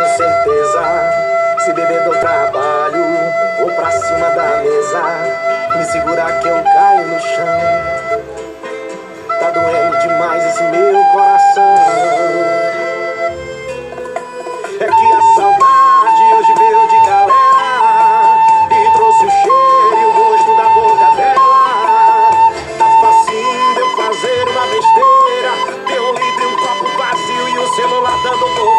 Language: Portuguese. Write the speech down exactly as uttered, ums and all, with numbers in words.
tenho certeza. Se beber do trabalho, vou pra cima da mesa. Me segurar que eu caio no chão. Tá doendo demais esse meu coração. É que a saudade hoje veio de galera e trouxe o cheiro e o gosto da boca dela. Tá facinho de eu fazer uma besteira, ter um litro e um copo vazio e o celular dando boa.